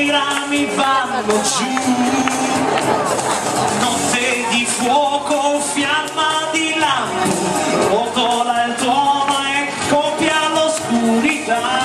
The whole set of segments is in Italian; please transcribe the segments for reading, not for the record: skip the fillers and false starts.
i rami vanno giù, notte di fuoco, fiamma di lampo, rotola il tuono e copia l'oscurità.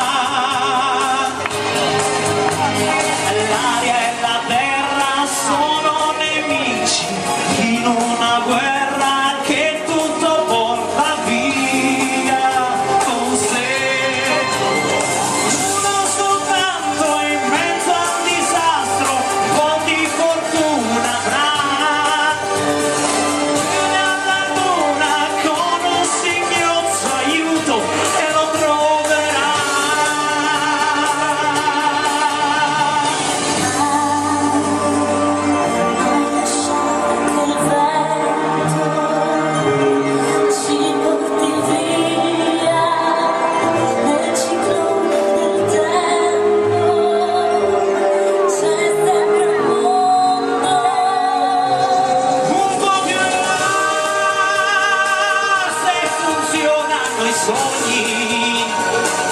L'aria e la terra sono nemici in una guerra che tutto porta via con sé. Uno soltanto in mezzo al disastro, un po' di fortuna avrà. Viene alla luna con un singhiozzo aiuto e lo troverà. I sogni